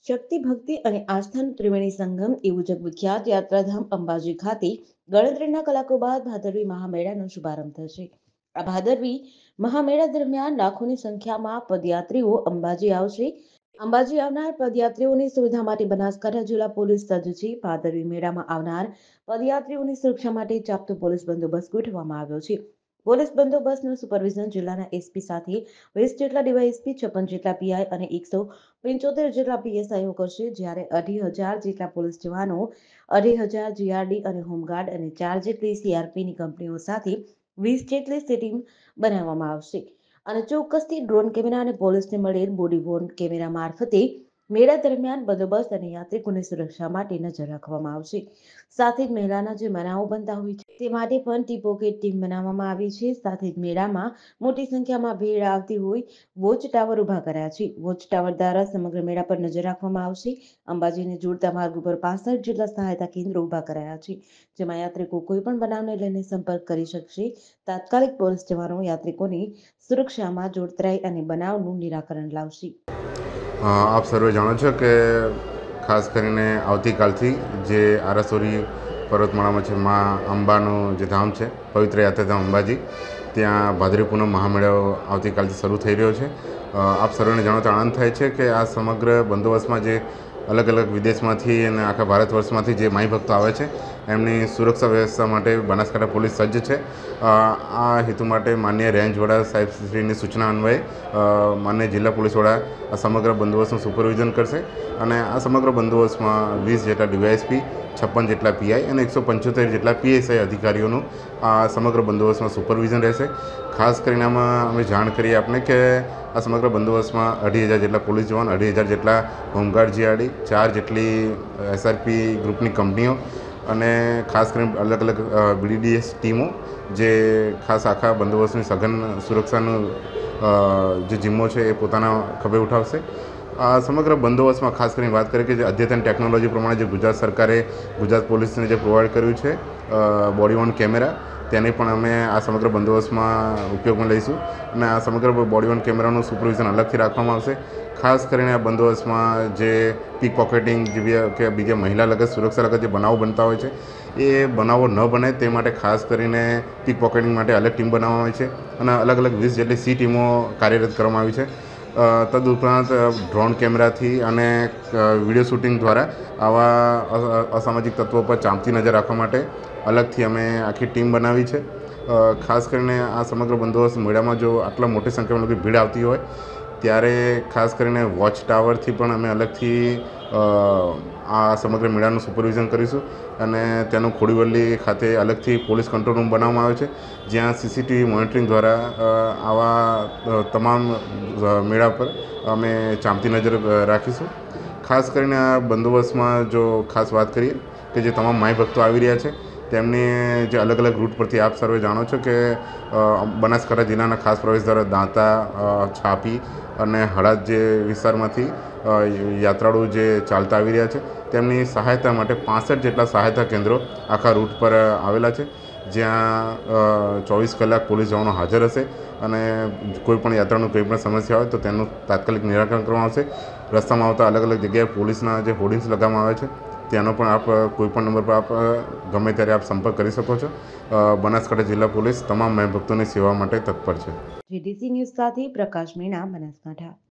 શક્તિ ભક્તિ અને આસ્થાનું ત્રિવેણી સંગમ એવું જગવિખ્યાત યાત્રાધામ અંબાજી ખાતે ગણતરીના કલાકો બાદ ભાદરવી મહામેળાનો શુભારંભ થશે। આ ભાદરવી મહામેળા દરમિયાન લાખોની સંખ્યામાં પદયાત્રીઓ અંબાજી આવશે। અંબાજી આવનાર પદયાત્રીઓની સુવિધા માટે બનાસકાંઠા જિલ્લા પોલીસ સજ્જ છે। ભાદરવી મેળામાં આવનાર પદયાત્રીઓની સુરક્ષા માટે ચાપતો પોલીસ બંદોબસ્ત ગોઠવવામાં આવ્યો છે। પોલીસ બંદોબસ્તનું સુપરવિઝન જિલ્લાના એસપી સાથે 20 જેટલા ડીવાયએસપી, 56 જેટલા પીઆઈ અને 175 જેટલા પીએસઆઈઓ કરશે, જ્યારે 2,500 જેટલા પોલીસ જવાનો, 2,500 જીઆરડી અને હોમગાર્ડ અને 4 જેટલી સીઆરપીની કંપનીઓ સાથે 20 જેટલી ટીમ બનાવવામાં આવશે અને ચોક્કસથી ડ્રોન કેમેરા અને પોલીસને મળેલ બોડી વોર્ન કેમેરા મારફતે મેળા દરમિયાન બંદોબસ્ત અને યાત્રિકોની સુરક્ષા માટે નજર રાખવામાં આવશે। સાથે જ મેળાના જે બનાવો બનતા હોય છે તે માટે પણ ટી પોકેટ ટીમ બનાવવામાં આવી છે। સાથે જ મેળામાં મોટી સંખ્યામાં ભીડ આવતી હોય વોચ ટાવર ઉભા કર્યા છે। વોચ ટાવર દ્વારા સમગ્ર મેળા પર નજર રાખવામાં આવશે। અંબાજીને જોડતા માર્ગ ઉપર 65 જેટલા સહાયતા કેન્દ્રો ઉભા કરાયા છે, જેમાં યાત્રિકો કોઈ પણ બનાવને લઈને સંપર્ક કરી શકશે। તાત્કાલિક પોલીસ જવાનો યાત્રિકોની સુરક્ષામાં જોતરાઈ અને બનાવનું નિરાકરણ લાવશે। આપ સર્વે જાણો છો કે ખાસ કરીને આવતીકાલથી જે આરાસોરી પર્વતમાળામાં છે માં અંબાનું જે ધામ છે, પવિત્ર યાત્રાધામ અંબાજી, ત્યાં ભાદરવી પૂનમ મહામેળો આવતીકાલથી શરૂ થઈ રહ્યો છે। આપ સર્વેને જાણો તો આનંદ થાય છે કે આ સમગ્ર બંદોબસ્તમાં જે અલગ અલગ વિદેશમાંથી અને આખા ભારત વર્ષમાંથી જે માઈ ભક્તો આવે છે એમની સુરક્ષા વ્યવસ્થા માટે બનાસકાંઠા પોલીસ સજ્જ છે। આ હેતુ માટે માનનીય રેન્જ વડા સાહેબશ્રીની સૂચના અન્વયે માનનીય જિલ્લા પોલીસ વડા આ સમગ્ર બંદોબસ્તનું સુપરવિઝન કરશે અને આ સમગ્ર બંદોબસ્તમાં 20 જેટલા ડીવાયએસપી, 56 જેટલા પીઆઈ અને 175 જેટલા પીએસઆઈ અધિકારીઓનું આ સમગ્ર બંદોબસ્તમાં સુપરવિઝન રહેશે। ખાસ કરીને આમાં અમે જાણ કરીએ આપને કે આ સમગ્ર બંદોબસ્તમાં 2,500 જેટલા પોલીસ જવાન, 2,500 જેટલા હોમગાર્ડ જીઆરડી, 4 જેટલી એસઆરપી ગ્રુપની કંપનીઓ અને ખાસ કરીને અલગ અલગ બીડીડીએસ ટીમો જે ખાસ આખા બંદોબસ્તની સઘન સુરક્ષાનું જે જિમ્મો છે એ પોતાના ખભે ઉઠાવશે। આ સમગ્ર બંદોબસ્તમાં ખાસ કરીને વાત કરીએ કે જે અદ્યતન ટેકનોલોજી પ્રમાણે જે ગુજરાત સરકારે ગુજરાત પોલીસને જે પ્રોવાઈડ કર્યું છે બોડી વોર્ન કેમેરા, તેને પણ અમે આ સમગ્ર બંદોબસ્તમાં ઉપયોગમાં લઈશું અને આ સમગ્ર બોડી વોર્ન કેમેરાનું સુપરવિઝન અલગથી રાખવામાં આવશે। ખાસ કરીને આ બંદોબસ્તમાં જે પીક પોકેટિંગ જેવી કે બીજા મહિલા લગત સુરક્ષા લગત જે બનાવો બનતા હોય છે એ બનાવો ન બને તે માટે ખાસ કરીને પીક પોકેટિંગ માટે અલગ ટીમ બનાવવામાં આવી છે અને અલગ અલગ 20 જેટલી સી ટીમો કાર્યરત કરવામાં આવી છે। તદુપરાંત ડ્રોન કેમેરાથી અને વિડીયો શૂટિંગ દ્વારા આવા અસામાજિક તત્વો પર ચાંપતી નજર રાખવા માટે અલગથી અમે આખી ટીમ બનાવી છે। ખાસ કરીને આ સમગ્ર બંદોબસ્ત મેળામાં જો આટલા મોટી સંખ્યામાં લોકો ભીડ આવતી હોય ત્યારે ખાસ કરીને વોચ ટાવરથી પણ અમે અલગથી આ સમગ્ર મેળાનું સુપરવિઝન કરીશું અને તેનું ખોડીવલી ખાતે અલગથી પોલીસ કંટ્રોલ રૂમ બનાવવામાં આવ્યો છે, જ્યાં સીસીટીવી મોનિટરિંગ દ્વારા આવા તમામ મેળા પર અમે ચાંપતી નજર રાખીશું। ખાસ કરીને આ બંદોબસ્તમાં જો ખાસ વાત કરીએ કે જે તમામ માઈ ભક્તો આવી રહ્યા છે તેમની જે અલગ અલગ રૂટ પરથી આપ સર્વે જાણો છો કે બનાસકાંઠા જિલ્લાના ખાસ પ્રવેશદ્વાર દાંતા, છાપી અને હળાદ જે વિસ્તારમાંથી યાત્રાળુ જે ચાલતા આવી રહ્યા છે તેમની સહાયતા માટે 65 જેટલા સહાયતા કેન્દ્રો આખા રૂટ પર આવેલા છે, જ્યાં 24 કલાક પોલીસ જવાનો હાજર હશે અને કોઈ પણ યાત્રાનું કોઈ પણ સમસ્યા હોય તો તેનું તાત્કાલિક નિરાકરણ કરવામાં આવશે। રસ્તામાં આવતા અલગ અલગ જગ્યાએ પોલીસના જે હોર્ડિંગ્સ લગાવવામાં આવે છે તેનો પણ આપ કોઈ પણ નંબર પર આપ ગમે ત્યારે આપ સંપર્ક કરી શકો છો। બનાસકાંઠા જિલ્લા પોલીસ તમામ માઈ ભક્તોની સેવા માટે તત્પર છે। જીડીસી ન્યૂઝ સાથે પ્રકાશ મીણા, બનાસકાંઠા।